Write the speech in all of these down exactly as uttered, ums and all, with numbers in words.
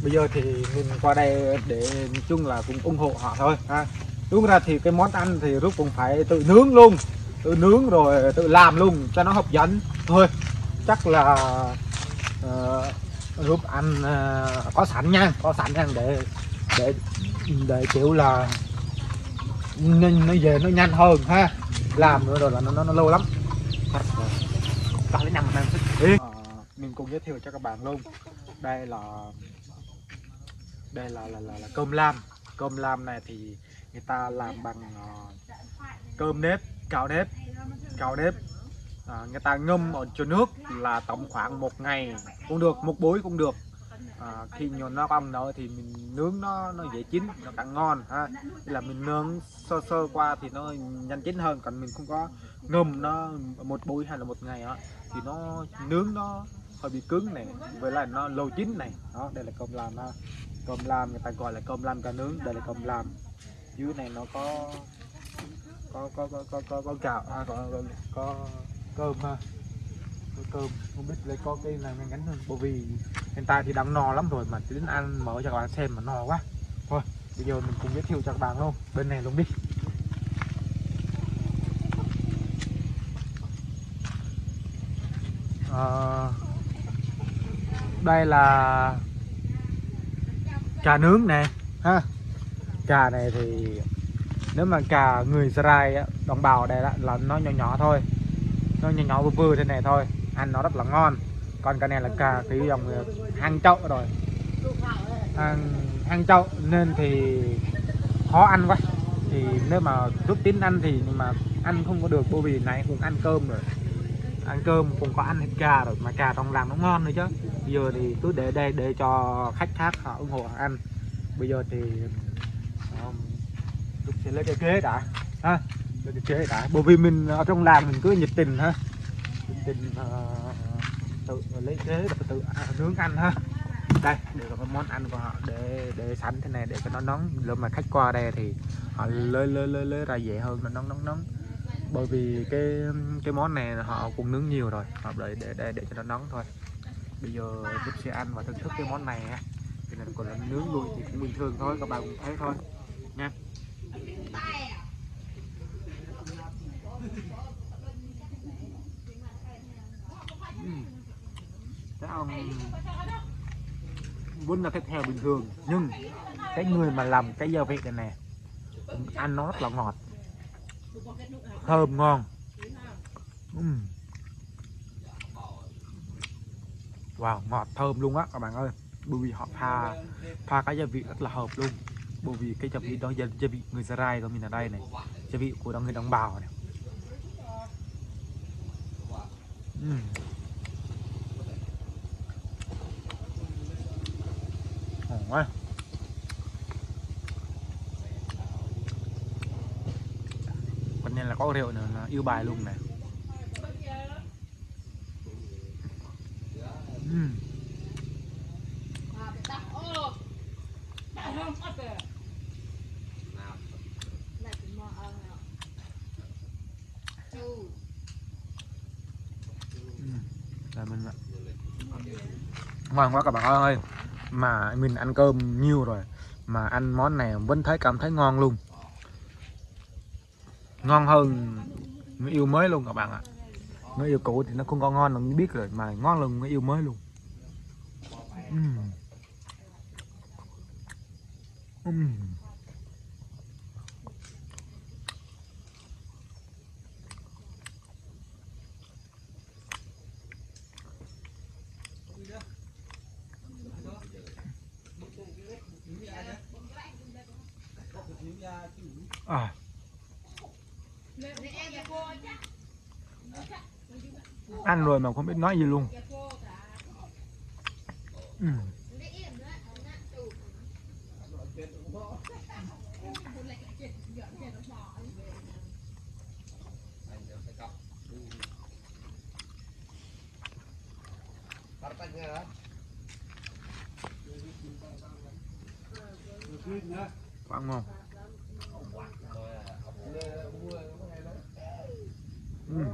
bây giờ thì mình qua đây để nói chung là cũng ủng hộ họ thôi ha. Đúng ra thì cái món ăn thì Rút cũng phải tự nướng luôn, tự nướng rồi tự làm luôn cho nó hấp dẫn thôi. Chắc là uh, Rút ăn uh, có sẵn nha, có sẵn nha, để để để kiểu là nó, nó về nó nhanh hơn ha, làm nữa rồi là nó nó, nó lâu lắm. Có lấy năm năm uh, mình cùng giới thiệu cho các bạn luôn. Đây là đây là là, là, là cơm lam. Cơm lam này thì người ta làm bằng uh, cơm nếp, gạo nếp, gạo nếp. À, người ta ngâm ở chỗ nước là tầm khoảng một ngày cũng được, một buổi cũng được. À, khi mà nó băm nở thì mình nướng nó nó dễ chín, nó càng ngon ha. Là mình nướng sơ sơ qua thì nó nhanh chín hơn, còn mình không có ngâm nó một buổi hay là một ngày đó thì nó nướng nó hơi bị cứng này, với lại nó lâu chín này. Đó, đây là cơm lam ha. Cơm lam người ta gọi là cơm lam cá nướng, đây là cơm lam. Dưới này nó có có có có có có, có gạo à, có, có, có cơm ha, có cơm. Không biết lấy có cái là ngắn ngắn hơn, bởi vì hiện tại thì đang no lắm rồi mà đến ăn mở cho các bạn xem mà no quá. Thôi bây giờ mình cùng giới thiệu cho các bạn luôn, bên này luôn đi. À, đây là cà nướng nè ha. Cà này thì nếu mà cà người Gia Rai á, đồng bào đây là nó nhỏ nhỏ thôi, nó nhỏ nhỏ vừa vừa thế này thôi, ăn nó rất là ngon. Còn cái này là cà cái dòng hang chậu rồi, hang, hang chậu nên thì khó ăn quá. Thì nếu mà Rút Tín ăn thì nhưng mà ăn không có được, bởi vì này cũng ăn cơm rồi, ăn cơm cũng có ăn thịt cà rồi, mà cà trong làm nó ngon nữa chứ. Bây giờ thì cứ để đây để cho khách khác họ ủng hộ họ ăn. Bây giờ thì Rút sẽ lấy cái ghế đã ha, lấy cái ghế đã, bởi vì mình ở trong làng mình cứ nhiệt tình ha, nhiệt tình uh, tự lấy ghế và tự uh, nướng ăn ha. Đây để có cái món ăn của họ để để sẵn thế này để cho nó nóng, lúc mà khách qua đây thì họ lấy lấy lấy, lấy ra dễ hơn, nó nóng nóng nóng. Bởi vì cái cái món này họ cũng nướng nhiều rồi, họ đợi để để để cho nó nóng thôi. Bây giờ Rút sẽ ăn và thưởng thức cái món này ha. Thì là còn là nướng luôn thì cũng bình thường thôi, các bạn cũng thấy thôi nha. Cái ông vốn là cái theo bình thường, nhưng cái người mà làm cái gia vị này nè ăn nó rất là ngọt, thơm ngon. uhm. Wow, ngọt thơm luôn á các bạn ơi, bởi vì họ pha pha cái gia vị rất là hợp luôn. Bởi vì cái gia vị đó gia, gia vị người Gia Rai của mình ở đây này, gia vị của người đồng bào này. uhm. Ngon quá. Còn nên là có rượu nữa là yêu bài luôn này. uhm. Là mình ngon quá các bạn ơi, mà mình ăn cơm nhiều rồi mà ăn món này vẫn thấy cảm thấy ngon luôn, ngon hơn người yêu mới luôn các bạn ạ. Người yêu cũ thì nó không có ngon, mình biết rồi, mà ngon hơn người yêu mới luôn. uhm. Uhm. À. Ăn rồi mà không biết nói gì luôn. uhm. Quá ngon. uhm.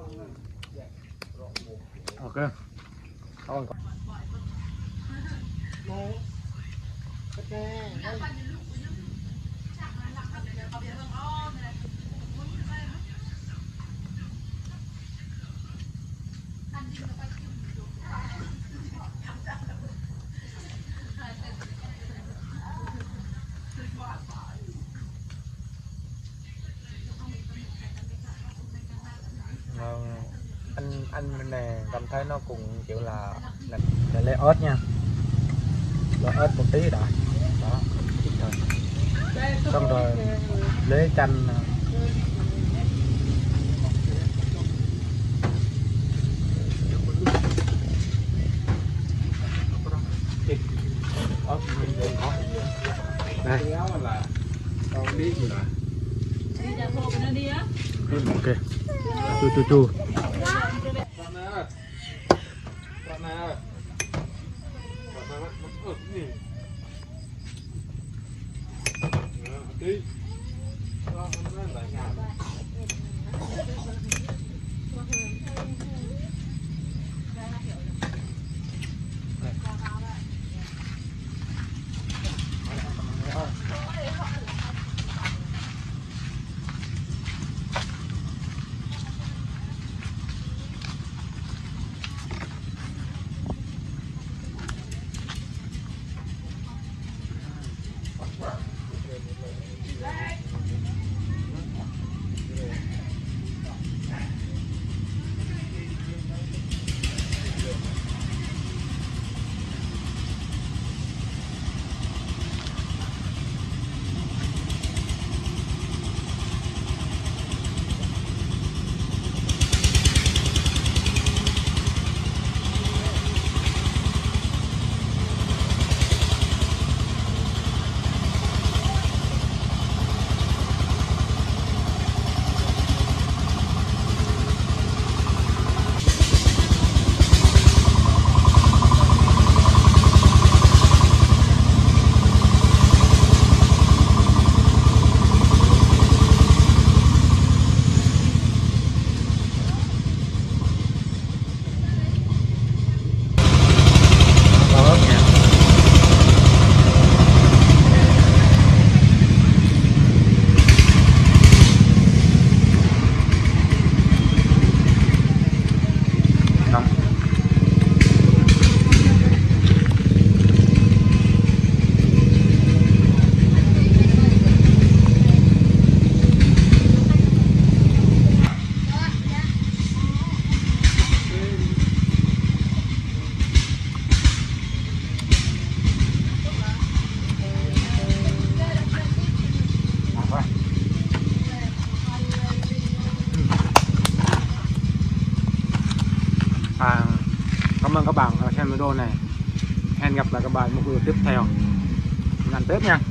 Ok. Thôi. anh anh này cảm thấy nó cũng kiểu là là để lấy ớt nha, lấy ớt một tí đã đó, rồi xong rồi lấy chanh đây ok chu chu chu À, cảm ơn các bạn đã xem video này. Hẹn gặp lại các bạn một video tiếp theo. Mình ăn Tết nha.